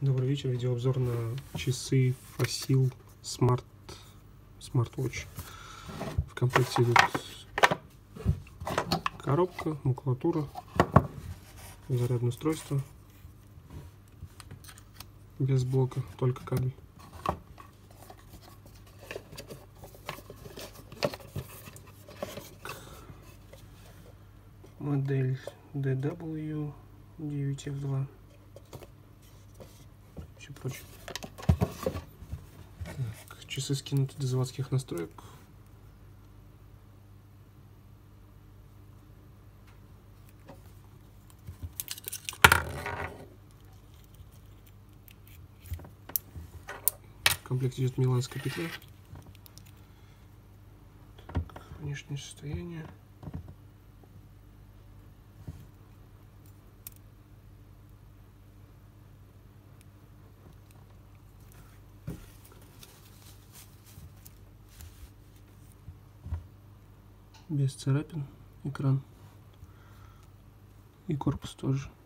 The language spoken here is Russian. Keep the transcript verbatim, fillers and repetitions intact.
Добрый вечер, видеообзор на часы Fossil Smart Smartwatch. В комплекте идут коробка, макулатура, зарядное устройство без блока, только кабель. Модель ди дабл ю девять эф два. Все прочее. Так, часы скинуты до заводских настроек. В комплекте идет миланская петля. Так, внешнее состояние. Без царапин, экран и корпус тоже.